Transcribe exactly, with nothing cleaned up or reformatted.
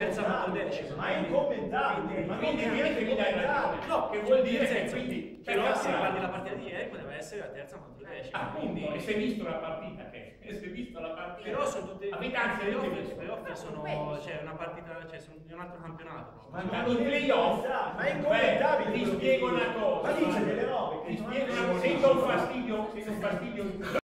terza contro decima. Ma è incommentabile, ma quindi quindi che mi dai ragione. No, che vuol dire nel che senso, quindi però se guardi la partita di ieri poteva essere la terza contro decima. Ah, quindi, e si è visto la partita che si è visto la partita. Però sono tutte avete anzi avete i visto. playoff sono cioè una partita, cioè sono, è un altro campionato. Ma Ma non in playoff, ma è incommentabile. ti spiego una cosa. Ma dice delle robe che Ti non spiego hanno una cosa. Sento un fastidio, sento un fastidio